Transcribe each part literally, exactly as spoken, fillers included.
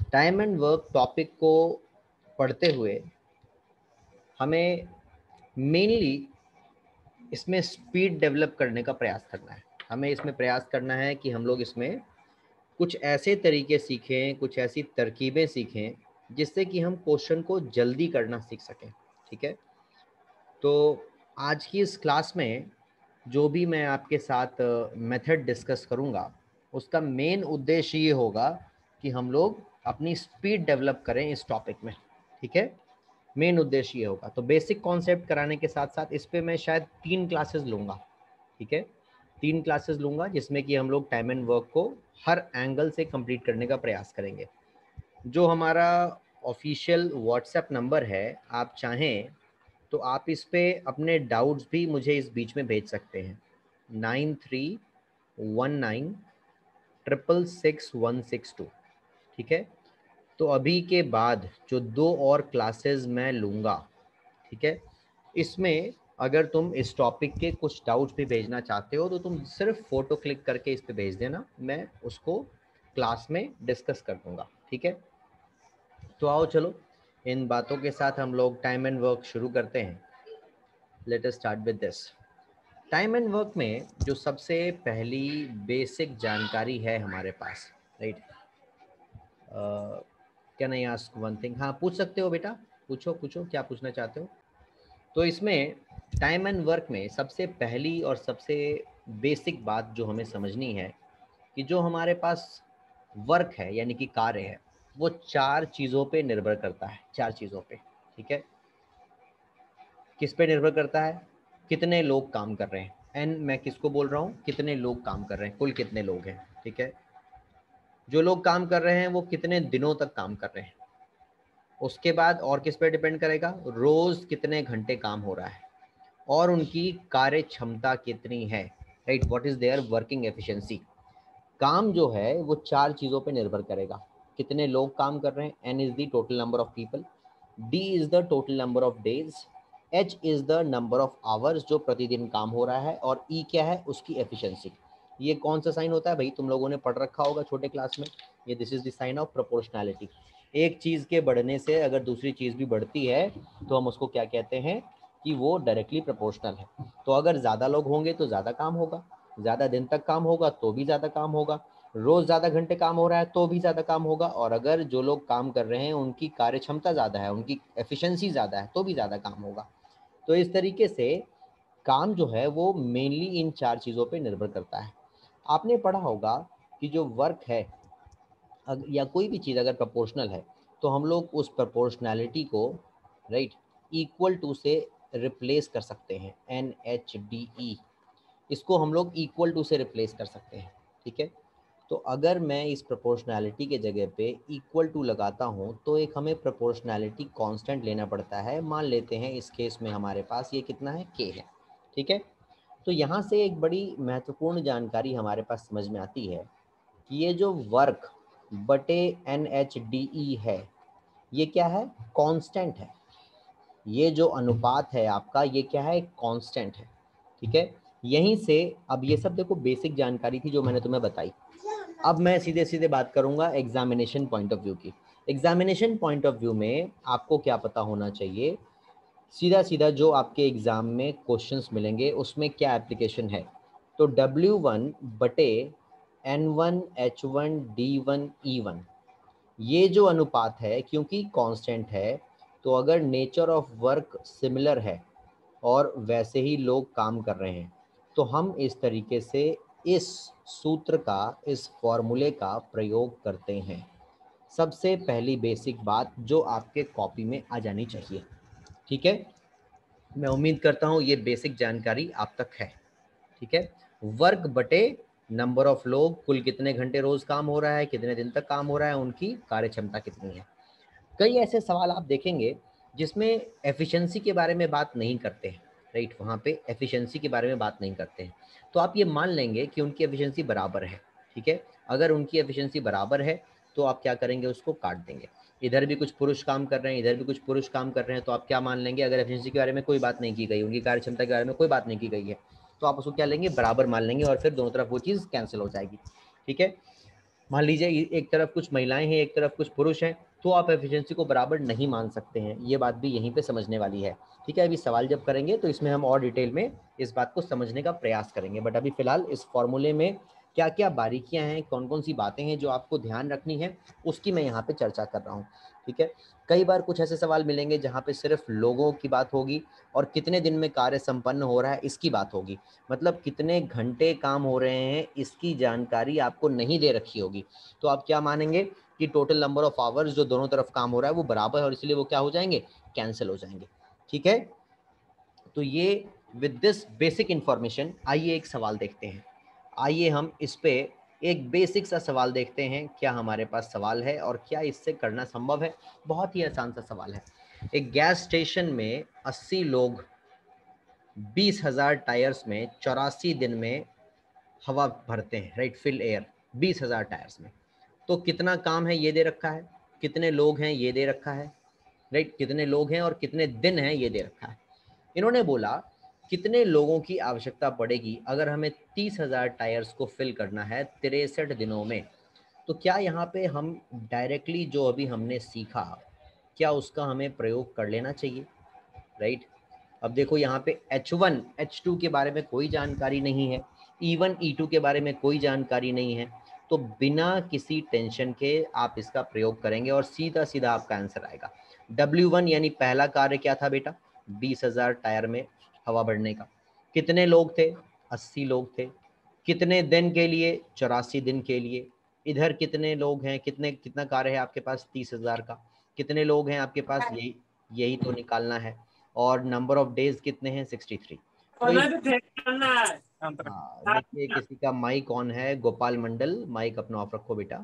Time and work topic को पढ़ते हुए हमें मेनली इसमें स्पीड डेवलप करने का प्रयास करना है। हमें इसमें प्रयास करना है कि हम लोग इसमें कुछ ऐसे तरीके सीखें, कुछ ऐसी तरकीबें सीखें जिससे कि हम क्वेश्चन को जल्दी करना सीख सकें। ठीक है, तो आज की इस क्लास में जो भी मैं आपके साथ मेथड डिस्कस करूंगा उसका मेन उद्देश्य ये होगा कि हम लोग अपनी स्पीड डेवलप करें इस टॉपिक में। ठीक है, मेन उद्देश्य ये होगा। तो बेसिक कॉन्सेप्ट कराने के साथ साथ इस पे मैं शायद तीन क्लासेस लूँगा। ठीक है, तीन क्लासेस लूँगा जिसमें कि हम लोग टाइम एंड वर्क को हर एंगल से कंप्लीट करने का प्रयास करेंगे। जो हमारा ऑफिशियल व्हाट्सएप नंबर है, आप चाहें तो आप इस पे अपने डाउट्स भी मुझे इस बीच में भेज सकते हैं। Nine three one nine triple six one six two. ठीक है, तो अभी के बाद जो दो और क्लासेस मैं लूँगा, ठीक है, इसमें अगर तुम इस टॉपिक के कुछ डाउट्स भी भेजना चाहते हो तो तुम सिर्फ फोटो क्लिक करके इस पे भेज देना, मैं उसको क्लास में डिस्कस कर दूंगा। ठीक है, तो आओ चलो इन बातों के साथ हम लोग टाइम एंड वर्क शुरू करते हैं। Let us start with this. Time and work में जो सबसे पहली बेसिक जानकारी है हमारे पास, right, can I ask one thing? हाँ, पूछ सकते हो बेटा, पूछो पूछो, क्या पूछना चाहते हो। तो इसमें टाइम एंड वर्क में सबसे पहली और सबसे बेसिक बात जो हमें समझनी है कि जो हमारे पास वर्क है यानी कि कार्य है वो चार चीज़ों पे निर्भर करता है। चार चीज़ों पे। ठीक है, किस पे निर्भर करता है? कितने लोग काम कर रहे हैं। एन मैं किसको बोल रहा हूँ? कितने लोग काम कर रहे हैं, कुल कितने लोग हैं। ठीक है, जो लोग काम कर रहे हैं वो कितने दिनों तक काम कर रहे हैं। उसके बाद और किस पे डिपेंड करेगा? रोज कितने घंटे काम हो रहा है और उनकी कार्य क्षमता कितनी है। Right, what is their working efficiency. काम जो है वो चार चीज़ों पे निर्भर करेगा। कितने लोग काम कर रहे हैं, N is the total number of people, D is the total number of days, H is the number of hours जो प्रतिदिन काम हो रहा है, और ई क्या है? उसकी एफिशिएंसी। ये कौन सा साइन होता है भाई? तुम लोगों ने पढ़ रखा होगा छोटे क्लास में, ये this is the sign of proportionality. एक चीज़ के बढ़ने से अगर दूसरी चीज़ भी बढ़ती है तो हम उसको क्या कहते हैं कि वो डायरेक्टली प्रोपोर्शनल है। तो अगर ज़्यादा लोग होंगे तो ज़्यादा काम होगा, ज़्यादा दिन तक काम होगा तो भी ज़्यादा काम होगा, रोज़ ज़्यादा घंटे काम हो रहा है तो भी ज़्यादा काम होगा, और अगर जो लोग काम कर रहे हैं उनकी कार्य क्षमता ज़्यादा है, उनकी एफिशिएंसी ज़्यादा है तो भी ज़्यादा काम होगा। तो इस तरीके से काम जो है वो मेनली इन चार चीज़ों पे निर्भर करता है। आपने पढ़ा होगा कि जो वर्क है या कोई भी चीज़ अगर प्रोपोर्शनल है तो हम लोग उस प्रोपोर्शनैलिटी को, राइट, इक्वल टू से रिप्लेस कर सकते हैं। एन एच डी ई, इसको हम लोग इक्वल टू से रिप्लेस कर सकते हैं। ठीक है, तो अगर मैं इस प्रोपोर्शनैलिटी के जगह पे इक्वल टू लगाता हूँ तो एक हमें प्रोपोर्शनैलिटी कांस्टेंट लेना पड़ता है। मान लेते हैं इस केस में हमारे पास ये कितना है? के है। ठीक है, तो यहाँ से एक बड़ी महत्वपूर्ण जानकारी हमारे पास समझ में आती है कि ये जो वर्क बटे एन एच डी ई है ये क्या है? कांस्टेंट है। ये जो अनुपात है आपका ये क्या है? कांस्टेंट है। ठीक है, यहीं से अब ये सब देखो बेसिक जानकारी थी जो मैंने तुम्हें बताई। अब मैं सीधे सीधे बात करूंगा एग्जामिनेशन पॉइंट ऑफ व्यू की। एग्जामिनेशन पॉइंट ऑफ व्यू में आपको क्या पता होना चाहिए? सीधा सीधा जो आपके एग्जाम में क्वेश्चंस मिलेंगे उसमें क्या एप्लीकेशन है। तो डब्ल्यू वन बटे N one H one D one E one, ये जो अनुपात है क्योंकि कांस्टेंट है तो अगर नेचर ऑफ वर्क सिमिलर है और वैसे ही लोग काम कर रहे हैं तो हम इस तरीके से इस सूत्र का, इस फॉर्मूले का प्रयोग करते हैं। सबसे पहली बेसिक बात जो आपके कॉपी में आ जानी चाहिए। ठीक है, मैं उम्मीद करता हूँ ये बेसिक जानकारी आप तक है। ठीक है, वर्क बटे नंबर ऑफ लोग, कुल कितने घंटे रोज काम हो रहा है, कितने दिन तक काम हो रहा है, उनकी कार्य क्षमता कितनी है। कई ऐसे सवाल आप देखेंगे जिसमें एफिशिएंसी के बारे में बात नहीं करते हैं। राइट, वहाँ पे एफिशिएंसी के बारे में बात नहीं करते हैं तो आप ये मान लेंगे कि उनकी एफिशिएंसी बराबर है। ठीक है, अगर उनकी एफिशिएंसी बराबर है तो आप क्या करेंगे? उसको काट देंगे। इधर भी कुछ पुरुष काम कर रहे हैं, इधर भी कुछ पुरुष काम कर रहे हैं, तो आप क्या मान लेंगे? अगर एफिशिएंसी के बारे में कोई बात नहीं की गई, उनकी कार्य क्षमता के बारे में कोई बात नहीं की गई है तो आप उसको क्या लेंगे? बराबर मान लेंगे, और फिर दोनों तरफ वो चीज़ कैंसिल हो जाएगी। ठीक है, मान लीजिए एक तरफ कुछ महिलाएं हैं, एक तरफ कुछ पुरुष हैं, तो आप एफिशिएंसी को बराबर नहीं मान सकते हैं। ये बात भी यहीं पे समझने वाली है। ठीक है, अभी सवाल जब करेंगे तो इसमें हम और डिटेल में इस बात को समझने का प्रयास करेंगे, बट अभी फिलहाल इस फॉर्मूले में क्या क्या बारीकियां हैं, कौन कौन सी बातें हैं जो आपको ध्यान रखनी है, उसकी मैं यहाँ पे चर्चा कर रहा हूँ। ठीक है, कई बार कुछ ऐसे सवाल मिलेंगे जहाँ पे सिर्फ लोगों की बात होगी और कितने दिन में कार्य संपन्न हो रहा है इसकी बात होगी, मतलब कितने घंटे काम हो रहे हैं इसकी जानकारी आपको नहीं दे रखी होगी। तो आप क्या मानेंगे कि टोटल नंबर ऑफ आवर्स जो दोनों तरफ काम हो रहा है वो बराबर है और इसलिए वो क्या हो जाएंगे, कैंसिल हो जाएंगे। ठीक है, तो ये विद दिस बेसिक इंफॉर्मेशन आइए एक सवाल देखते हैं। आइए हम इस पे एक बेसिक सा सवाल देखते हैं, क्या हमारे पास सवाल है और क्या इससे करना संभव है। बहुत ही आसान सा सवाल है। एक गैस स्टेशन में अस्सी लोग बीस हजार टायर्स में चौरासी दिन में हवा भरते हैं, राइट, फिल एयर बीस हजार टायर्स में। तो कितना काम है ये दे रखा है, कितने लोग हैं ये दे रखा है, राइट, कितने लोग हैं और कितने दिन हैं ये दे रखा है। इन्होंने बोला कितने लोगों की आवश्यकता पड़ेगी अगर हमें तीस हजार टायर्स को फिल करना है तिरसठ दिनों में। तो क्या यहाँ पे हम डायरेक्टली जो अभी हमने सीखा, क्या उसका हमें प्रयोग कर लेना चाहिए, राइट। अब देखो यहाँ पे एच वन एच टू के बारे में कोई जानकारी नहीं है, ई वन ई टू के बारे में कोई जानकारी नहीं है, तो बिना किसी टेंशन के आप इसका प्रयोग करेंगे और सीधा सीधा आपका आंसर आएगा। डब्ल्यू वन यानी पहला कार्य क्या था बेटा, बीस हजार टायर में हवा भरने का। कितने लोग थे, अस्सी लोग थे। कितने दिन के लिए, चौरासी दिन के लिए। इधर कितने लोग हैं, कितने कितना कार्य है आपके पास, तीस हजार का। कितने लोग हैं आपके पास, यही यही तो निकालना है। और नंबर ऑफ डेज कितने हैं, सिक्सटी थ्री। तो हाँ, देखिए किसी का माइक ऑन है, गोपाल मंडल, माइक अपना ऑफ रखो बेटा।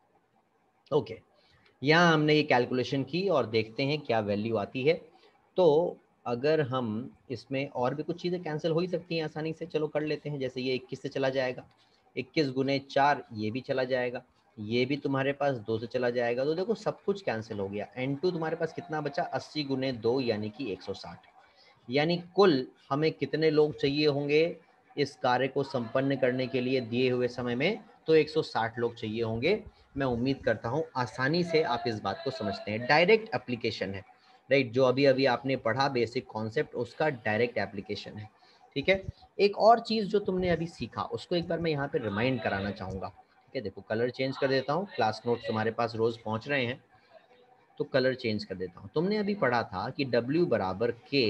ओके, यहाँ हमने ये कैलकुलेशन की और देखते हैं क्या वैल्यू आती है। तो अगर हम इसमें और भी कुछ चीज़ें कैंसिल हो ही सकती हैं आसानी से, चलो कर लेते हैं। जैसे ये इक्कीस से चला जाएगा, इक्कीस गुने चार ये भी चला जाएगा, ये भी तुम्हारे पास दो से चला जाएगा, तो देखो सब कुछ कैंसिल हो गया। एन टू तुम्हारे पास कितना बचा, अस्सी गुने दो यानी कि एक सौ साठ। यानी कुल हमें कितने लोग चाहिए होंगे इस कार्य को संपन्न करने के लिए दिए हुए समय में, तो एक सौ साठ लोग चाहिए होंगे। मैं उम्मीद करता हूं आसानी से आप इस बात को समझते हैं, डायरेक्ट एप्लीकेशन है, राइट। जो अभी अभी आपने पढ़ा बेसिक कॉन्सेप्ट, उसका डायरेक्ट एप्लीकेशन है। ठीक है, एक और चीज जो तुमने अभी सीखा उसको एक बार मैं यहाँ पे रिमाइंड कराना चाहूंगा। ठीक है, देखो कलर चेंज कर देता हूँ, क्लास नोट्स तुम्हारे पास रोज पहुंच रहे हैं तो कलर चेंज कर देता हूँ। तुमने अभी पढ़ा था कि W बराबर के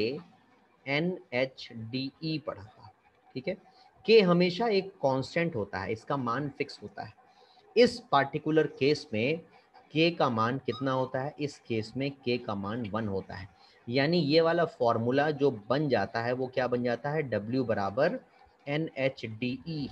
एन एच डी ई पढ़ा था। ठीक है, के हमेशा एक कांस्टेंट होता है, इसका मान फिक्स होता है। इस पार्टिकुलर केस में के का मान कितना होता है, इस केस में के का मान वन होता है। यानी ये वाला फॉर्मूला जो बन जाता है वो क्या बन जाता है, W बराबर एन एच डी ई।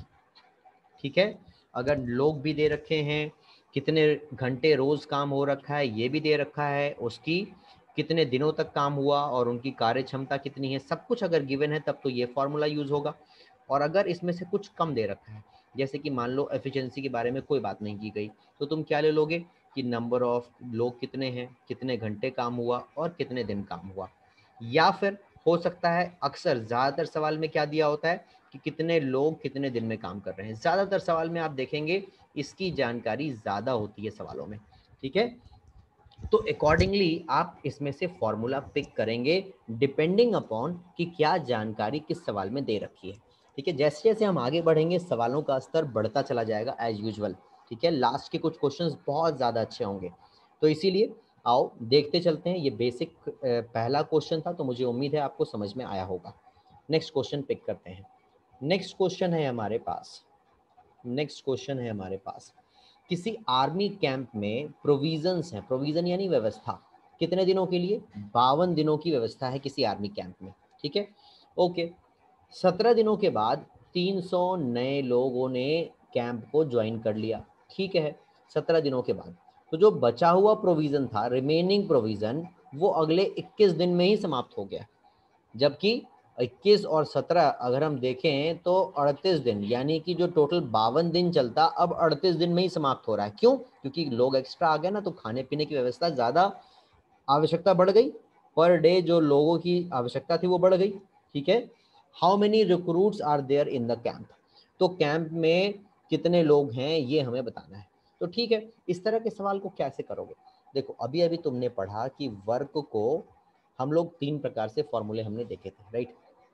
ठीक है, अगर लोग भी दे रखे हैं, कितने घंटे रोज काम हो रखा है ये भी दे रखा है, उसकी कितने दिनों तक काम हुआ और उनकी कार्य क्षमता कितनी है, सब कुछ अगर गिवन है तब तो ये फॉर्मूला यूज होगा। और अगर इसमें से कुछ कम दे रखा है, जैसे कि मान लो एफिशिएंसी के बारे में कोई बात नहीं की गई, तो तुम क्या ले लोगे कि नंबर ऑफ लोग कितने हैं, कितने घंटे काम हुआ और कितने दिन काम हुआ। या फिर हो सकता है, अक्सर ज़्यादातर सवाल में क्या दिया होता है कि कितने लोग कितने दिन में काम कर रहे हैं। ज़्यादातर सवाल में आप देखेंगे इसकी जानकारी ज़्यादा होती है सवालों में। ठीक है, तो अकॉर्डिंगली आप इसमें से फॉर्मूला पिक करेंगे डिपेंडिंग अपॉन कि क्या जानकारी किस सवाल में दे रखी है। ठीक है, जैसे जैसे हम आगे बढ़ेंगे सवालों का स्तर बढ़ता चला जाएगा एज यूजुअल। ठीक है, लास्ट के कुछ क्वेश्चंस बहुत ज़्यादा अच्छे होंगे, तो इसीलिए आओ देखते चलते हैं। ये बेसिक पहला क्वेश्चन था, तो मुझे उम्मीद है आपको समझ में आया होगा। नेक्स्ट क्वेश्चन पिक करते हैं। नेक्स्ट क्वेश्चन है हमारे पास नेक्स्ट क्वेश्चन है हमारे पास किसी आर्मी कैंप में प्रोविजंस हैं, प्रोविजन यानी व्यवस्था, कितने दिनों के लिए, बावन दिनों की व्यवस्था है किसी आर्मी कैंप में। ठीक है, ओके, सत्रह दिनों के बाद तीन सौ नए लोगों ने कैंप को ज्वाइन कर लिया। ठीक है, सत्रह दिनों के बाद तो जो बचा हुआ प्रोविजन था, रिमेनिंग प्रोविजन, वो अगले इक्कीस दिन में ही समाप्त हो गया। जबकि इक्कीस और सत्रह अगर हम देखें तो अड़तीस दिन, यानी कि जो टोटल बावन दिन चलता अब अड़तीस दिन में ही समाप्त हो रहा है। क्यों? क्योंकि लोग एक्स्ट्रा आ गए ना, तो खाने पीने की व्यवस्था ज़्यादा, आवश्यकता बढ़ गई, पर डे जो लोगों की आवश्यकता थी वो बढ़ गई। ठीक है, how many recruits are there in the camp, तो कैंप में कितने लोग हैं ये हमें बताना है। तो ठीक है, इस तरह के सवाल को कैसे करोगे? देखो अभी अभी तुमने पढ़ा कि वर्क को हम लोग तीन प्रकार से फॉर्मूले हमने देखे थे, राइट?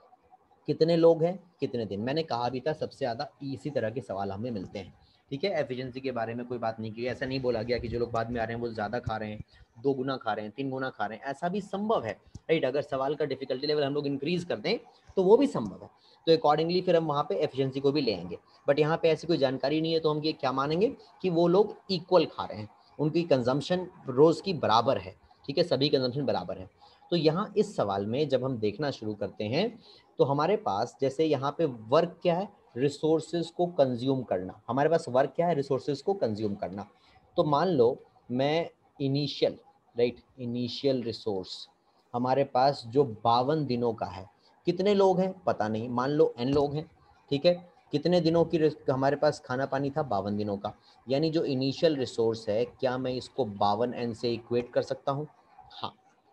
कितने लोग हैं, कितने दिन। मैंने कहा भी था सबसे ज़्यादा इसी तरह के सवाल हमें मिलते हैं, ठीक है। एफिशिएंसी के बारे में कोई बात नहीं की, ऐसा नहीं बोला गया कि जो लोग बाद में आ रहे हैं वो ज़्यादा खा रहे हैं, दो गुना खा रहे हैं, तीन गुना खा रहे हैं, ऐसा भी संभव है, राइट। अगर सवाल का डिफिकल्टी लेवल हम लोग इंक्रीज कर दें तो वो भी संभव है, तो अकॉर्डिंगली फिर हम वहाँ पे एफिशिएंसी को भी ले आएंगे। बट यहाँ पे ऐसी कोई जानकारी नहीं है, तो हम ये क्या मानेंगे कि वो लोग इक्वल खा रहे हैं, उनकी कंजम्पशन रोज़ की बराबर है, ठीक है, सभी कंजम्पशन बराबर है। तो यहाँ इस सवाल में जब हम देखना शुरू करते हैं तो हमारे पास जैसे यहाँ पे वर्क क्या है, रिसोर्सेज को कंज्यूम करना। हमारे पास वर्क क्या है, रिसोर्सेज को कंज्यूम करना। तो मान लो मैं इनिशियल, राइट, इनिशियल रिसोर्स हमारे पास जो बावन दिनों का है, कितने लोग हैं पता नहीं, मान लो एन लोग हैं, ठीक है। कितने दिनों की हमारे पास खाना पानी था, बावन दिनों का, यानी जो इनिशियल रिसोर्स है क्या मैं इसको बावन एन से इक्वेट कर सकता हूँ? हाँ।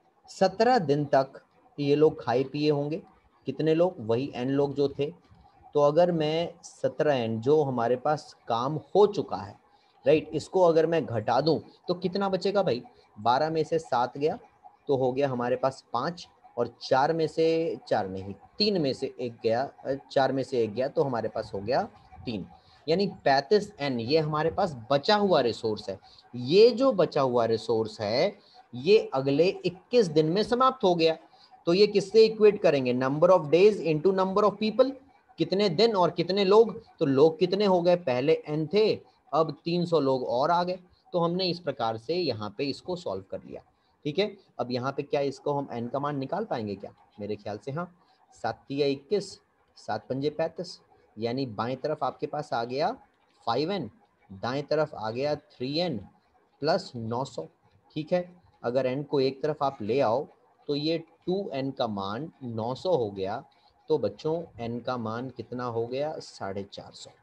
सत्रह दिन तक ये लोग खाए पिए होंगे, कितने लोग, वही एन लोग जो थे। तो अगर मैं सत्रह एन जो हमारे पास काम हो चुका है, राइट, इसको अगर मैं घटा दूं तो कितना बचेगा भाई? बारह में से सात गया तो हो गया हमारे पास पाँच, और चार में से, चार नहीं, तीन में से एक गया, चार में से एक गया तो हमारे पास हो गया तीन, यानी पैंतीस एन ये हमारे पास बचा हुआ रिसोर्स है। ये जो बचा हुआ रिसोर्स है ये अगले इक्कीस दिन में समाप्त हो गया। तो ये किससे इक्वेट करेंगे? Number of days into number of people, कितने दिन और कितने लोग। तो लोग कितने हो गए, पहले एन थे, अब तीन सौ लोग और आ गए। तो हमने इस प्रकार से यहाँ पे इसको सॉल्व कर लिया, ठीक है। अब यहाँ पे क्या इसको हम एन का मान निकाल पाएंगे क्या? मेरे ख्याल से हाँ। सात तिया इक्कीस, सात पंजे पैंतीस, यानी बाएं तरफ आपके पास आ गया फाइव एन, दाएं तरफ आ गया थ्री एन प्लस नौ सौ, ठीक है। अगर एन को एक तरफ आप ले आओ तो ये टू एन का मान नौ सौ हो गया। तो बच्चों एन का मान कितना हो गया? साढ़े चार सौ।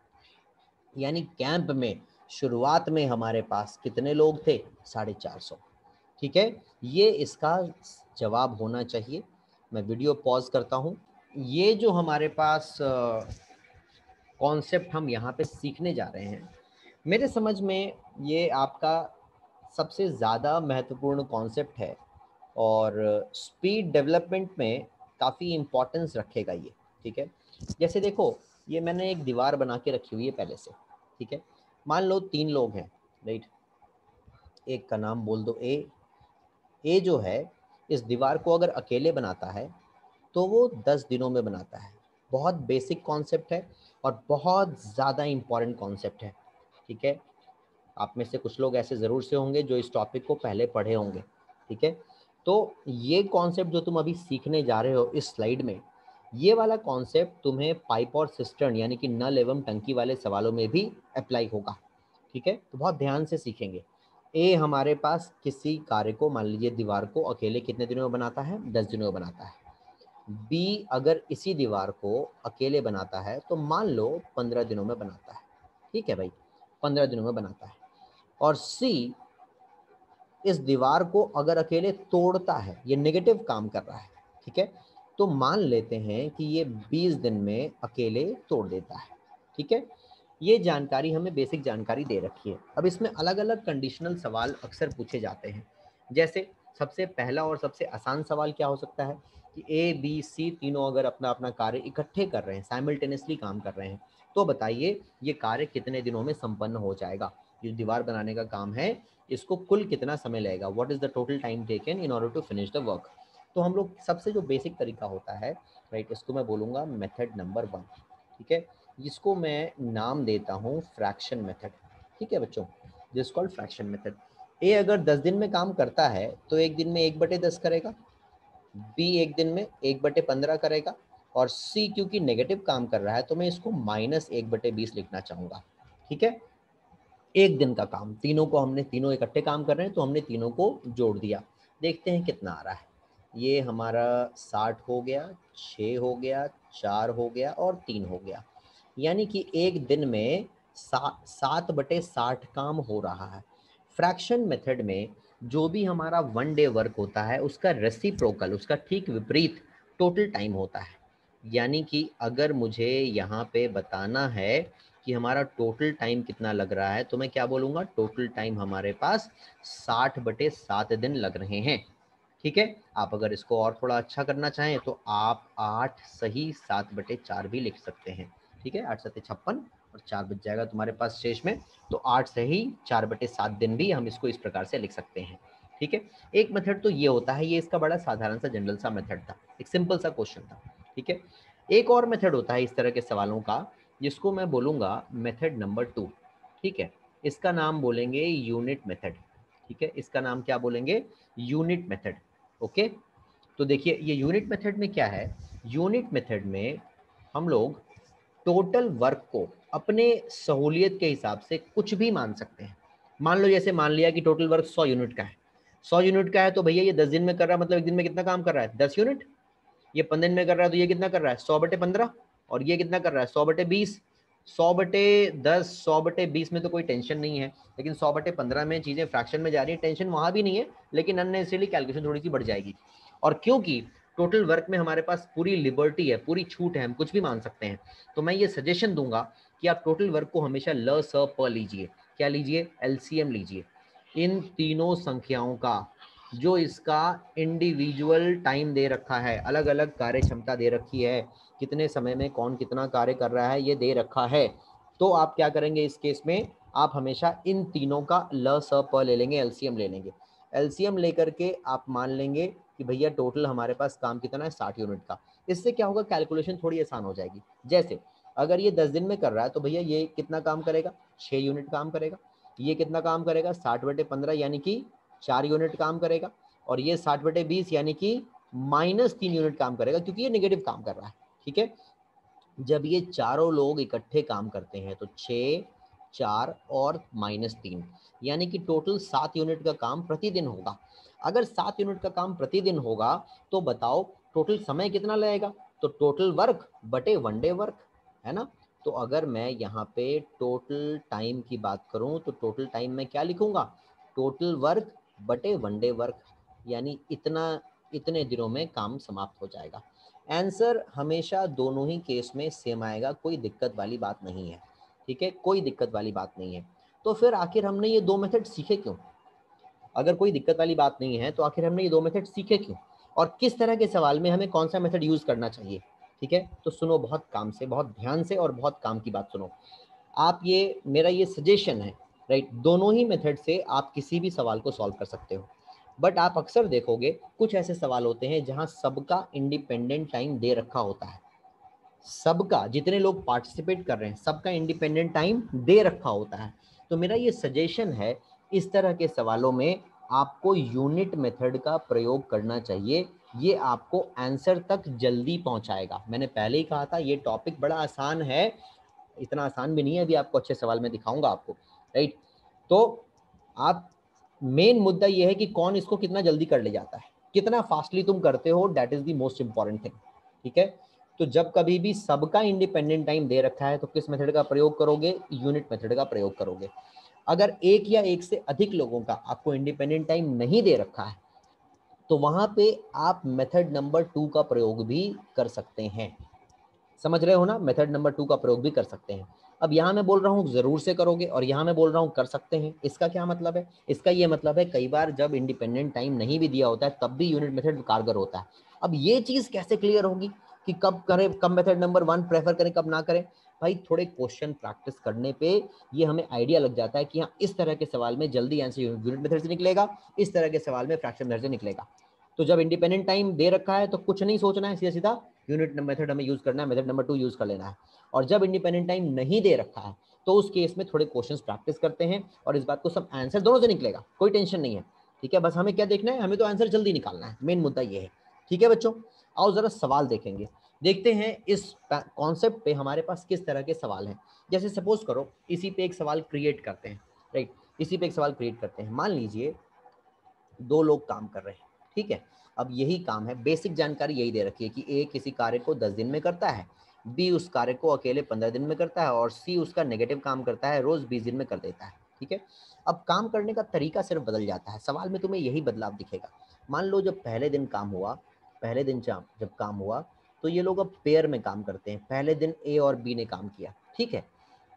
यानी कैंप में शुरुआत में हमारे पास कितने लोग थे? साढ़े चार सौ, ठीक है। ये इसका जवाब होना चाहिए। मैं वीडियो पॉज करता हूँ। ये जो हमारे पास कॉन्सेप्ट हम यहाँ पे सीखने जा रहे हैं, मेरे समझ में ये आपका सबसे ज़्यादा महत्वपूर्ण कॉन्सेप्ट है, और स्पीड डेवलपमेंट में काफ़ी इम्पोर्टेंस रखेगा ये, ठीक है। जैसे देखो ये मैंने एक दीवार बना के रखी हुई है पहले से, ठीक है। मान लो तीन लोग हैं, राइट, एक का नाम बोल दो ए। ए जो है इस दीवार को अगर अकेले बनाता है तो वो दस दिनों में बनाता है। बहुत बेसिक कॉन्सेप्ट है और बहुत ज़्यादा इम्पॉर्टेंट कॉन्सेप्ट है, ठीक है। आप में से कुछ लोग ऐसे ज़रूर से होंगे जो इस टॉपिक को पहले पढ़े होंगे, ठीक है। तो ये कॉन्सेप्ट जो तुम अभी सीखने जा रहे हो इस स्लाइड में, ये वाला कॉन्सेप्ट तुम्हें पाइप और सिस्टर्न यानी कि नल एवं टंकी वाले सवालों में भी अप्लाई होगा, ठीक है। तो बहुत ध्यान से सीखेंगे। ए हमारे पास किसी कार्य को, मान लीजिए दीवार को अकेले कितने दिनों में बनाता है? दस दिनों में बनाता है। बी अगर इसी दीवार को अकेले बनाता है तो मान लो पंद्रह दिनों में बनाता है, ठीक है भाई, पंद्रह दिनों में बनाता है। और सी इस दीवार को अगर अकेले तोड़ता है, ये नेगेटिव काम कर रहा है, ठीक है, तो मान लेते हैं कि ये बीस दिन में अकेले तोड़ देता है, ठीक है। ये जानकारी हमें बेसिक जानकारी दे रखी है। अब इसमें अलग अलग कंडीशनल सवाल अक्सर पूछे जाते हैं। जैसे सबसे पहला और सबसे आसान सवाल क्या हो सकता है कि ए बी सी तीनों अगर अपना अपना कार्य इकट्ठे कर रहे हैं, साइमल्टेनियसली काम कर रहे हैं, तो बताइए ये कार्य कितने दिनों में संपन्न हो जाएगा? जो दीवार बनाने का काम है इसको कुल कितना समय लगेगा? What is the total time taken in order to finish the work? तो हम लोग सबसे जो बेसिक तरीका होता है, राइट, इसको मैं बोलूँगा मेथड नंबर वन, ठीक है, जिसको मैं नाम देता हूँ फ्रैक्शन मेथड, ठीक है बच्चों, दिस कॉल्ड फ्रैक्शन मेथड। ए अगर दस दिन में काम करता है तो एक दिन में एक बटे दस करेगा, बी एक दिन में एक बटे पंद्रह करेगा, और सी क्योंकि नेगेटिव काम कर रहा है तो मैं इसको माइनस एक बटे बीस लिखना चाहूँगा, ठीक है। एक दिन का काम, तीनों को हमने, तीनों इकट्ठे काम कर रहे हैं तो हमने तीनों को जोड़ दिया, देखते हैं कितना आ रहा है। ये हमारा साठ हो गया, छः हो गया, चार हो गया और तीन हो गया, यानी कि एक दिन में सा, सात बटे साठ काम हो रहा है। फ्रैक्शन मेथड में जो भी हमारा वन डे वर्क होता है उसका रेसिप्रोकल, उसका ठीक विपरीत टोटल टाइम होता है। यानी कि अगर मुझे यहाँ पे बताना है कि कि हमारा टोटल टाइम कितना लग रहा है, तो मैं क्या बोलूँगा, टोटल टाइम हमारे पास साठ बटे सात दिन लग रहे हैं। ठीक है, आप अगर इसको और थोड़ा अच्छा करना चाहें तो आप आठ सही सात बटे चार भी लिख सकते हैं। ठीक है, आठ सत्ते छप्पन और चार बच जाएगा तुम्हारे पास शेष में, तो आठ सही चार बटे सात दिन भी हम इसको इस प्रकार से लिख सकते हैं। ठीक है, एक मेथड तो ये होता है, ये इसका बड़ा साधारण सा जनरल सा मेथड था, एक सिंपल सा क्वेश्चन था। ठीक है, एक और मेथड होता है इस तरह के सवालों का, जिसको मैं बोलूँगा मेथड नंबर टू। ठीक है, इसका नाम बोलेंगे यूनिट मेथड। ठीक है, इसका नाम क्या बोलेंगे, यूनिट मेथड। ओके, तो देखिए ये यूनिट मेथड में क्या है, यूनिट मेथड में हम लोग टोटल वर्क को अपने सहूलियत के हिसाब से कुछ भी मान सकते हैं। मान लो जैसे मान लिया कि टोटल वर्क सौ यूनिट का है, सौ यूनिट का है तो भैया ये दस दिन में कर रहा है, मतलब एक दिन में कितना काम कर रहा है, दस यूनिट। ये पंद्रह दिन में कर रहा है तो ये कितना कर रहा है, सौ बटे पंद्रह। और ये कितना कर रहा है, सौ बटे बीस। सौ बटे दस, सौ बटे बीस में तो कोई टेंशन नहीं है, लेकिन सौ बटे पंद्रह में चीजें फ्रैक्शन में जा रही है, टेंशन वहां भी नहीं है, लेकिन अननेसेसरली कैलकुलेशन थोड़ी सी बढ़ जाएगी। और क्योंकि टोटल वर्क में हमारे पास पूरी लिबर्टी है, पूरी छूट है, हम कुछ भी मान सकते हैं, तो मैं ये सजेशन दूंगा कि आप टोटल वर्क को हमेशा ल स प लीजिए। क्या लीजिए, एलसीएम लीजिए इन तीनों संख्याओं का, जो इसका इंडिविजुअल टाइम दे रखा है, अलग अलग कार्य क्षमता दे रखी है, कितने समय में कौन कितना कार्य कर रहा है ये दे रखा है। तो आप क्या करेंगे इस केस में, आप हमेशा इन तीनों का ल स प ले लेंगे, एलसीएम ले लेंगे। एलसीएम लेकर के आप मान लेंगे कि भैया टोटल हमारे पास काम कितना है, साठ यूनिट का। इससे क्या होगा, कैलकुलेशन थोड़ी आसान हो जाएगी। जैसे अगर ये दस दिन में कर रहा है तो भैया ये कितना काम करेगा, छः यूनिट काम करेगा। ये कितना काम करेगा, साठ बटे पंद्रह यानी कि चार यूनिट काम करेगा। और ये साठ बटे बीस यानी कि माइनस तीन यूनिट काम करेगा, क्योंकि ये नेगेटिव काम कर रहा है। ठीक है, जब ये चारों लोग इकट्ठे काम करते हैं तो छः, चार और माइनस तीन, यानी कि टोटल सात यूनिट का काम प्रतिदिन होगा। अगर सात यूनिट का काम प्रतिदिन होगा तो बताओ टोटल समय कितना लगेगा, तो टोटल वर्क बटे वन डे वर्क, है ना। तो अगर मैं यहाँ पे टोटल टाइम की बात करूँ तो टोटल टाइम में क्या लिखूंगा, टोटल वर्क बटे वन डे वर्क, यानी इतना इतने दिनों में काम समाप्त हो जाएगा। आंसर हमेशा दोनों ही केस में सेम आएगा, कोई दिक्कत वाली बात नहीं है। ठीक है, कोई दिक्कत वाली बात नहीं है। तो फिर आखिर हमने ये दो मेथड सीखे क्यों, अगर कोई दिक्कत वाली बात नहीं है तो आखिर हमने ये दो मेथड सीखे क्यों, और किस तरह के सवाल में हमें कौन सा मेथड यूज करना चाहिए। ठीक है, तो सुनो बहुत काम से, बहुत ध्यान से और बहुत काम की बात सुनो। आप ये, मेरा ये सजेशन है, राइट, दोनों ही मेथड से आप किसी भी सवाल को सॉल्व कर सकते हो। बट आप अक्सर देखोगे कुछ ऐसे सवाल होते हैं जहां सबका इंडिपेंडेंट टाइम दे रखा होता है, सबका, जितने लोग पार्टिसिपेट कर रहे हैं सबका इंडिपेंडेंट टाइम दे रखा होता है। तो मेरा ये सजेशन है, इस तरह के सवालों में आपको यूनिट मेथड का प्रयोग करना चाहिए, ये आपको आंसर तक जल्दी पहुंचाएगा। मैंने पहले ही कहा था ये टॉपिक बड़ा आसान है, इतना आसान भी नहीं है, अभी आपको अच्छे सवाल में दिखाऊंगा आपको, राइट। तो आप, मेन मुद्दा ये है कि कौन इसको कितना जल्दी कर ले जाता है, कितना फास्टली तुम करते हो, that is the most important thing. ठीक है, तो जब कभी भी सबका इंडिपेंडेंट टाइम दे रखा है तो किस मेथड का प्रयोग करोगे, यूनिट मेथड का प्रयोग करोगे। अगर एक या एक से अधिक लोगों का आपको इंडिपेंडेंट टाइम नहीं दे रखा है तो वहां पे आप मेथड नंबर टू का प्रयोग भी कर सकते हैं। समझ रहे हो ना, मेथड नंबर टू का प्रयोग भी कर सकते हैं। अब यहाँ मैं बोल रहा हूँ जरूर से करोगे और यहाँ मैं बोल रहा हूँ कर सकते हैं, इसका क्या मतलब है, इसका ये मतलब है कई बार जब इंडिपेंडेंट टाइम नहीं भी दिया होता है तब भी यूनिट मेथड कारगर होता है। अब ये चीज कैसे क्लियर होगी कि कब करें, कब मेथड नंबर वन प्रेफर करें, कब ना करें, भाई थोड़े क्वेश्चन प्रैक्टिस करने पे ये हमें आइडिया लग जाता है कि हाँ इस तरह के सवाल में जल्दी आंसर यूनिट मेथड से निकलेगा, इस तरह के सवाल में फ्रैक्शन मेथड से निकलेगा। तो जब इंडिपेंडेंट टाइम दे रखा है तो कुछ नहीं सोचना है, सीधा सीधा यूनिट मेथड हमें यूज करना है, मेथड नंबर टू यूज कर लेना है। और जब इंडिपेंडेंट टाइम नहीं दे रखा है तो उस केस में थोड़े क्वेश्चंस प्रैक्टिस करते हैं और इस बात को सब आंसर दोनों से निकलेगा, कोई टेंशन नहीं है। ठीक है, बस हमें क्या देखना है, हमें तो आंसर जल्दी निकालना है, मेन मुद्दा ये है। ठीक है बच्चों, आओ जरा सवाल देखेंगे, देखते हैं इस कॉन्सेप्ट पे हमारे पास किस तरह के सवाल हैं। जैसे सपोज करो इसी पे एक सवाल क्रिएट करते हैं, राइट, इसी पे एक सवाल क्रिएट करते हैं। मान लीजिए दो लोग काम कर रहे हैं, ठीक है, अब यही काम है, बेसिक जानकारी यही दे रखी है कि ए किसी कार्य को दस दिन में करता है, बी उस कार्य को अकेले पंद्रह दिन में करता है और सी उसका नेगेटिव काम करता है, रोज बीस दिन में कर देता है। ठीक है, अब काम करने का तरीका सिर्फ बदल जाता है, सवाल में तुम्हें यही बदलाव दिखेगा। मान लो जब पहले दिन काम हुआ, पहले दिन जब काम हुआ तो ये लोग अब पेयर में काम करते हैं, पहले दिन ए और बी ने काम किया, ठीक है,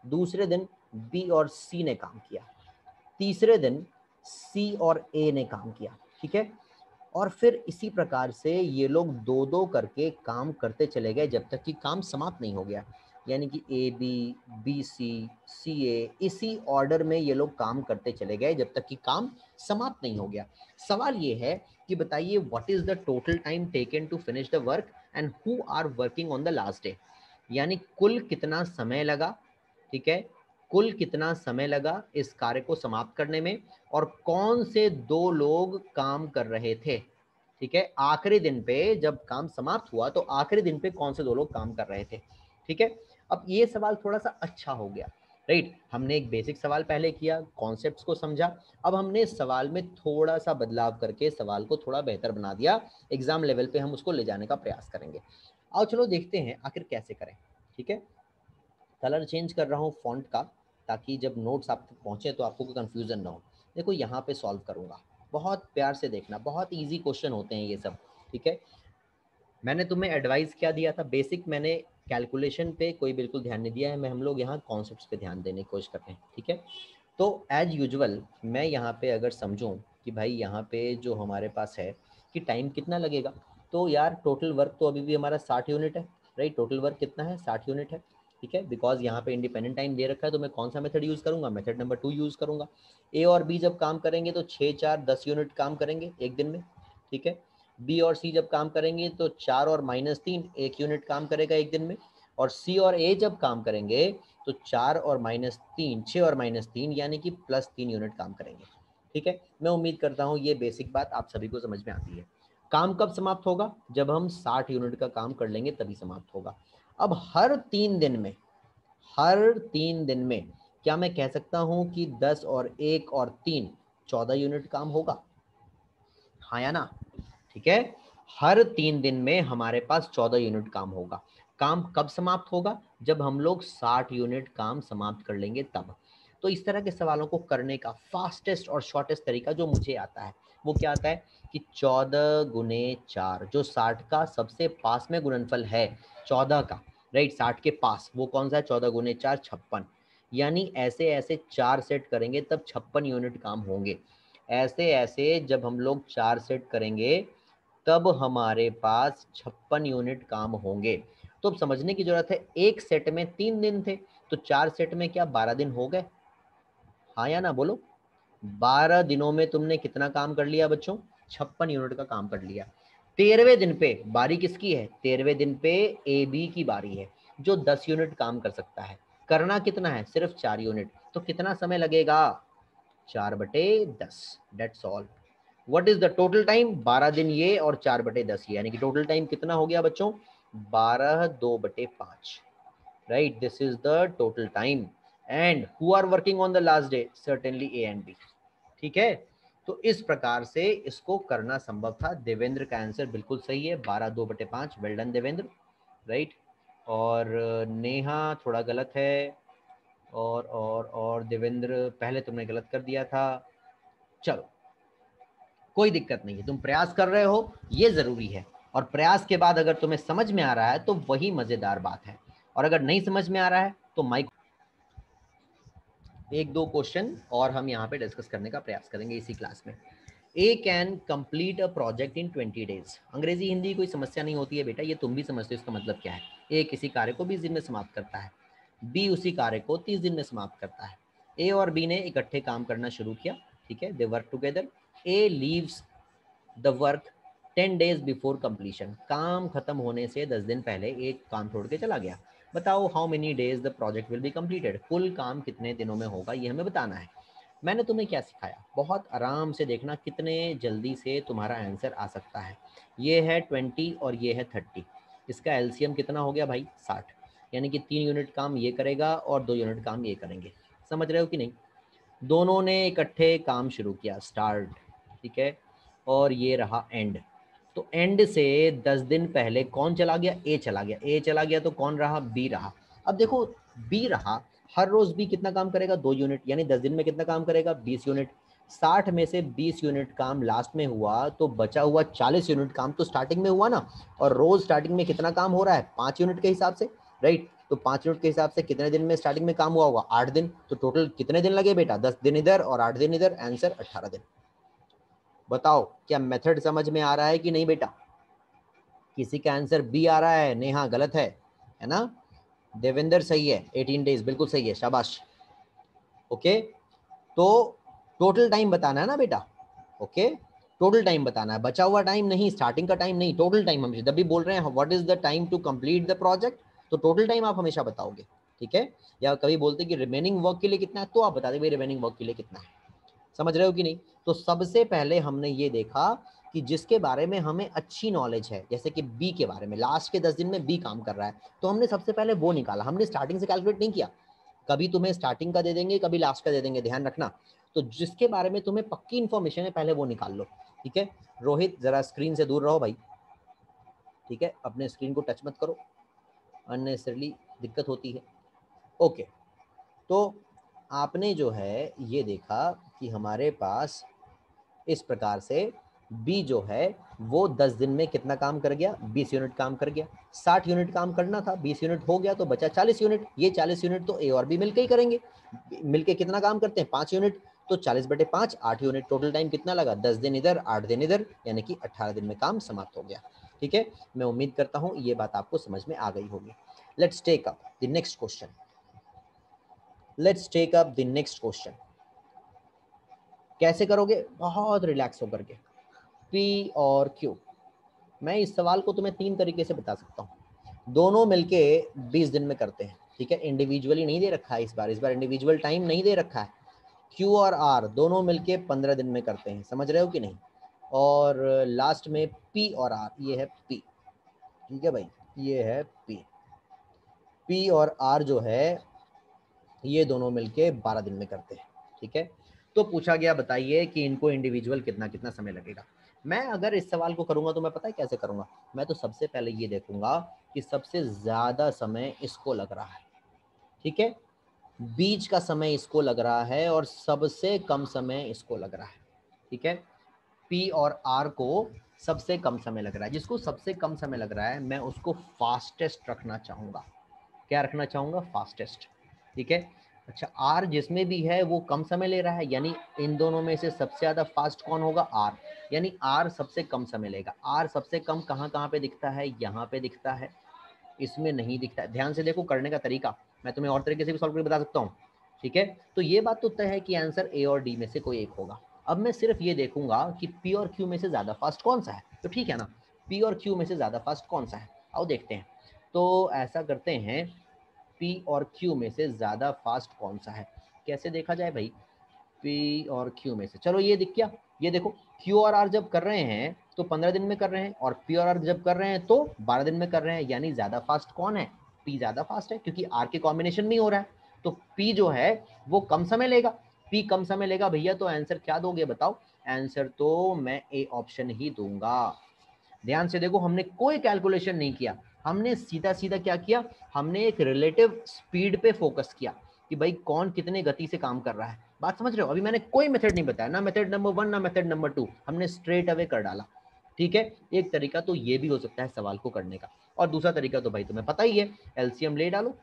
दूसरे दिन बी और सी ने काम किया, तीसरे दिन सी और ए ने काम किया, ठीक है। और फिर इसी प्रकार से ये लोग दो दो करके काम करते चले गए जब तक कि काम समाप्त नहीं हो गया। यानी कि ए बी, बी सी, सी ए, इसी ऑर्डर में ये लोग काम करते चले गए जब तक कि काम समाप्त नहीं हो गया। सवाल ये है कि बताइए what is the total time taken to finish the work and who are working on the last day. यानी कुल कितना समय लगा, ठीक है, कुल कितना समय लगा इस कार्य को समाप्त करने में, और कौन से दो लोग काम कर रहे थे, ठीक है। आखिरी दिन पे जब काम समाप्त हुआ तो आखिरी दिन पे कौन से दो लोग काम कर रहे थे, ठीक है। अब ये सवाल थोड़ा सा अच्छा हो गया, राइट। हमने एक बेसिक सवाल पहले किया, कॉन्सेप्ट्स को समझा, अब हमने सवाल में थोड़ा सा बदलाव करके सवाल को थोड़ा बेहतर बना दिया। एग्जाम लेवल पे हम उसको ले जाने का प्रयास करेंगे। आओ चलो देखते हैं आखिर कैसे करें, ठीक है। कलर चेंज कर रहा हूँ फॉन्ट का, ताकि जब नोट्स आप तक पहुँचे तो आपको कोई कन्फ्यूज़न ना हो। देखो यहाँ पे सॉल्व करूँगा, बहुत प्यार से देखना, बहुत इजी क्वेश्चन होते हैं ये सब, ठीक है। मैंने तुम्हें एडवाइस क्या दिया था, बेसिक मैंने कैलकुलेशन पे कोई बिल्कुल ध्यान नहीं दिया है, मैं हम लोग यहाँ कॉन्सेप्ट्स पे ध्यान देने की कोशिश करते हैं, ठीक है। तो एज यूजुअल मैं यहाँ पे अगर समझूं कि भाई यहाँ पे जो हमारे पास है कि टाइम कितना लगेगा, तो यार टोटल वर्क तो अभी भी हमारा साठ यूनिट है, राइट। टोटल वर्क कितना है, साठ यूनिट है, ठीक है। बिकॉज यहाँ पे इंडिपेंडेंट टाइम दे रखा है तो मैं कौन सा मेथड यूज़ करूँगा, मेथड नंबर टू यूज़ करूँगा। ए और बी जब काम करेंगे तो छः चार दस यूनिट काम करेंगे एक दिन में, ठीक है। बी और सी जब काम करेंगे तो चार और माइनस तीन एक यूनिट काम करेगा एक दिन में, और सी और ए जब काम करेंगे तो चार और माइनस तीन, छः और माइनस तीन यानी कि प्लस तीन यूनिट काम करेंगे, ठीक है। मैं उम्मीद करता हूँ ये बेसिक बात आप सभी को समझ में आती है। काम कब समाप्त होगा, जब हम साठ यूनिट का काम कर लेंगे तभी समाप्त होगा। अब हर तीन दिन में, हर तीन दिन में क्या मैं कह सकता हूँ कि दस और एक और तीन चौदह यूनिट काम होगा, हाँ या ना, ठीक है। हर तीन दिन में हमारे पास चौदह यूनिट काम होगा। काम कब समाप्त होगा, जब हम लोग साठ यूनिट काम समाप्त कर लेंगे तब। तो इस तरह के सवालों को करने का फास्टेस्ट और शॉर्टेस्ट तरीका जो मुझे आता है वो क्या आता है कि चौदह गुने चार, जो साठ का सबसे पास में गुणनफल है चौदह का, राइट, साठ के पास वो कौन सा है, चौदह गुने चार छप्पन। यानी ऐसे ऐसे चार सेट करेंगे तब छप्पन यूनिट काम होंगे। ऐसे ऐसे जब हम लोग चार सेट करेंगे तब हमारे पास छप्पन यूनिट काम होंगे। तो अब समझने की जरूरत है, एक सेट में तीन दिन थे तो चार सेट में क्या बारह दिन हो गए, हाँ या ना बोलो। बारह दिनों में तुमने कितना काम कर लिया बच्चों, छप्पन यूनिट का काम कर लिया। तेरहवें दिन पे बारी किसकी है, तेरहवें दिन पे ए बी की बारी है जो दस यूनिट काम कर सकता है। करना कितना है, सिर्फ चार यूनिट, तो कितना समय लगेगा, चार बटे दस, that's all. What is the total time, बारह दिन ये और चार बटे दस ये, यानी कि टोटल टाइम कितना हो गया बच्चों, बारह दो बटे पांच, right. This is the total time. And who are working on the last day, certainly A and B, ठीक है। तो इस प्रकार से इसको करना संभव था। देवेंद्र का आंसर बिल्कुल सही है, बारह दो बटे पांच, वेल डन देवेंद्र, राइट। और नेहा थोड़ा गलत है, और और और देवेंद्र पहले तुमने गलत कर दिया था, चलो कोई दिक्कत नहीं है, तुम प्रयास कर रहे हो ये जरूरी है, और प्रयास के बाद अगर तुम्हें समझ में आ रहा है तो वही मजेदार बात है, और अगर नहीं समझ में आ रहा है तो माइक, एक दो क्वेश्चन और हम यहाँ पे डिस्कस करने का प्रयास करेंगे इसी क्लास में। A can complete a project in twenty days. अंग्रेजी हिंदी कोई समस्या नहीं होती है बेटा, ये तुम भी समझते हो इसका मतलब क्या है। ए किसी कार्य को बीस दिन में समाप्त करता है, बी उसी कार्य को तीस दिन में समाप्त करता है। ए और बी ने इकट्ठे काम करना शुरू किया, ठीक है, they work together. A leaves the work ten days before completion, काम खत्म होने से दस दिन पहले एक काम छोड़ के चला गया। बताओ how many days the project will be completed, कुल काम कितने दिनों में होगा ये हमें बताना है। मैंने तुम्हें क्या सिखाया, बहुत आराम से देखना कितने जल्दी से तुम्हारा आंसर आ सकता है। ये है ट्वेंटी और ये है थर्टी, इसका एलसीएम कितना हो गया भाई, साठ। यानी कि तीन यूनिट काम ये करेगा और दो यूनिट काम ये करेंगे, समझ रहे हो कि नहीं। दोनों ने इकट्ठे काम शुरू किया, स्टार्ट, ठीक है, और ये रहा एंड। तो एंड से दस दिन पहले कौन चला गया, ए चला गया। ए चला गया तो कौन रहा, बी रहा। अब देखो बी रहा, हर रोज बी कितना काम करेगा, दो यूनिट, यानी दस दिन में कितना काम करेगा, बीस यूनिट। साठ में से बीस यूनिट काम लास्ट में हुआ तो बचा हुआ चालीस यूनिट काम तो स्टार्टिंग में हुआ ना। और रोज स्टार्टिंग में कितना काम हो रहा है, पाँच यूनिट के हिसाब से, राइट। तो पाँच यूनिट के हिसाब से कितने दिन में स्टार्टिंग में काम हुआ होगा, आठ दिन। तो टोटल कितने दिन लगे बेटा, दस दिन इधर और आठ दिन इधर, आंसर अठारह दिन। बताओ क्या मेथड समझ में आ रहा है कि नहीं बेटा? किसी का आंसर बी आ रहा है, नेहा गलत है, है ना? देवेंद्र सही है, अठारह डेज बिल्कुल सही है, शाबाश। ओके, तो टोटल टाइम बताना है ना बेटा, ओके, टोटल टाइम बताना है, बचा हुआ टाइम नहीं, स्टार्टिंग का टाइम नहीं, टोटल टाइम। हम जब भी बोल रहे हैं what is the time to complete the project, तो टोटल टाइम आप हमेशा बताओगे, ठीक है? या कभी बोलते कि रिमेनिंग वर्क के लिए कितना है, तो आप बता दें भाई रिमेनिंग वर्क के लिए कितना है। समझ रहे हो कि नहीं? तो सबसे पहले हमने ये देखा कि जिसके बारे में हमें अच्छी नॉलेज है, जैसे कि बी के बारे में, लास्ट के दस दिन में बी काम कर रहा है, तो हमने सबसे पहले वो निकाला, हमने स्टार्टिंग से कैलकुलेट नहीं किया। कभी तुम्हें स्टार्टिंग का दे देंगे, कभी लास्ट का दे देंगे, ध्यान रखना। तो जिसके बारे में तुम्हें पक्की इन्फॉर्मेशन है पहले वो निकाल लो, ठीक है? रोहित जरा स्क्रीन से दूर रहो भाई, ठीक है? अपने स्क्रीन को टच मत करो, अननेसेसरली दिक्कत होती है। ओके, तो आपने जो है ये देखा कि हमारे पास इस प्रकार से बी जो है वो दस दिन में कितना काम कर गया, बीस यूनिट काम कर गया। साठ यूनिट काम करना था, बीस यूनिट हो गया तो बचा चालीस यूनिट। ये चालीस यूनिट तो ए और बी मिलके ही करेंगे, मिलके कितना काम करते हैं, पाँच यूनिट। तो चालीस बटे पाँच, आठ यूनिट। टोटल टाइम कितना लगा, दस दिन इधर आठ दिन इधर, यानी कि अट्ठारह दिन में काम समाप्त हो गया, ठीक है? मैं उम्मीद करता हूँ ये बात आपको समझ में आ गई होगी। Let's take up the next question, let's take up the next question. कैसे करोगे, बहुत रिलैक्स होकर के, पी और क्यू। मैं इस सवाल को तुम्हें तीन तरीके से बता सकता हूँ। दोनों मिलके बीस दिन में करते हैं, ठीक है? इंडिविजुअली नहीं दे रखा है इस बार, इस बार इंडिविजुअल टाइम नहीं दे रखा है। क्यू और आर दोनों मिलके पंद्रह दिन में करते हैं, समझ रहे हो कि नहीं? और लास्ट में पी और आर, ये है पी, ठीक है भाई, ये है पी। पी और आर जो है ये दोनों मिलके बारह दिन में करते हैं, ठीक है? तो पूछा गया बताइए कि इनको इंडिविजुअल कितना कितना समय लगेगा। मैं अगर इस सवाल को करूंगा तो मैं पता है कैसे करूंगा, मैं तो सबसे पहले ये देखूंगा कि सबसे ज्यादा समय इसको लग रहा है, ठीक है? बीच का समय इसको लग रहा है और सबसे कम समय इसको लग रहा है, ठीक है? पी और आर को सबसे कम समय लग रहा है। जिसको सबसे कम समय लग रहा है मैं उसको फास्टेस्ट रखना चाहूंगा। क्या रखना चाहूंगा, फास्टेस्ट, ठीक है? अच्छा, आर जिसमें भी है वो कम समय ले रहा है, यानी इन दोनों में से सबसे ज्यादा फास्ट कौन होगा, आर, यानी आर सबसे कम समय लेगा। आर सबसे कम कहाँ कहाँ पे दिखता है, यहाँ पे दिखता है, इसमें नहीं दिखता है। ध्यान से देखो करने का तरीका, मैं तुम्हें और तरीके से भी सॉल्व करके बता सकता हूँ, ठीक है? तो ये बात तो तय है कि आंसर ए और डी में से कोई एक होगा। अब मैं सिर्फ ये देखूंगा कि पी और क्यू में से ज्यादा फास्ट कौन सा है, तो ठीक है ना, पी और क्यू में से ज्यादा फास्ट कौन सा है, आओ देखते हैं। तो ऐसा करते हैं, पी और क्यू में से ज़्यादा फास्ट कौन सा है, कैसे देखा जाए भाई? पी और क्यू में से, चलो ये दिख गया, ये देखो, क्यू और आर जब कर रहे हैं तो पंद्रह दिन में कर रहे हैं, और पी और आर जब कर रहे हैं तो बारह दिन में कर रहे हैं, यानी ज़्यादा फास्ट कौन है, पी ज़्यादा फास्ट है, क्योंकि आर के कॉम्बिनेशन में ही हो रहा है। तो पी जो है वो कम समय लेगा, पी कम समय लेगा भैया, तो आंसर क्या दोगे बताओ? आंसर तो मैं ए ऑप्शन ही दूंगा। ध्यान से देखो, हमने कोई कैलकुलेशन नहीं किया, हमने सीधा सीधा क्या किया, हमने एक रिलेटिव स्पीड पे फोकस किया कि भाई कौन कितने गति से काम कर रहा है। बात समझ रहे हो? अभी मैंने कोई मेथड नहीं बताया, ना मेथड नंबर वन ना मेथड नंबर टू, हमने स्ट्रेट अवे कर डाला, ठीक है? एक तरीका तो ये भी हो सकता है सवाल को करने का, और दूसरा तरीका तो भाई तुम्हें पता ही है, एलसीएम ले डालो,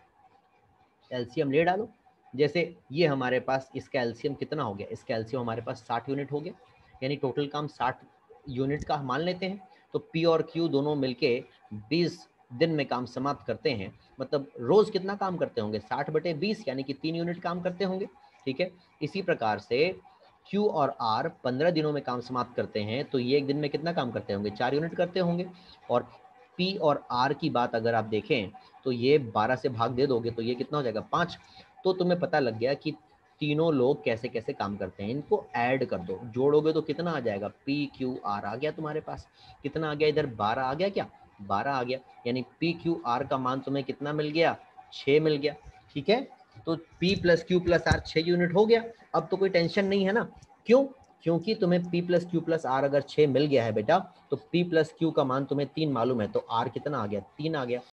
एलसीएम ले डालो। जैसे ये हमारे पास इसका एलसीएम कितना हो गया, इसका एलसीएम हमारे पास साठ यूनिट हो गया, यानी टोटल काम साठ यूनिट का मान लेते हैं। तो पी और क्यू दोनों मिलके बीस दिन में काम समाप्त करते हैं, मतलब रोज कितना काम करते होंगे, साठ बटे बीस, यानी कि तीन यूनिट काम करते होंगे, ठीक है? इसी प्रकार से क्यू और आर पंद्रह दिनों में काम समाप्त करते हैं, तो ये एक दिन में कितना काम करते होंगे, चार यूनिट करते होंगे। और पी और आर की बात अगर आप देखें तो ये बारह से भाग दे दोगे तो ये कितना हो जाएगा, पाँच। तो तुम्हें पता लग गया कि तीनों लोग कैसे कैसे काम करते हैं। इनको ऐड कर दो, जोड़ोगे तो कितना आ जाएगा, पी क्यू आर आ गया तुम्हारे पास, कितना आ गया इधर, बारह आ गया, क्या बारह आ गया, यानी पी क्यू आर का मान तुम्हें कितना मिल गया, छः मिल गया, ठीक है? तो P plus Q plus R छः यूनिट हो गया। अब तो कोई टेंशन नहीं है ना, क्यों? क्योंकि तुम्हें P plus Q plus R अगर छः मिल गया है बेटा, तो P प्लस क्यू का मान तुम्हें तीन मालूम है, तो R कितना आ गया, तीन आ गया।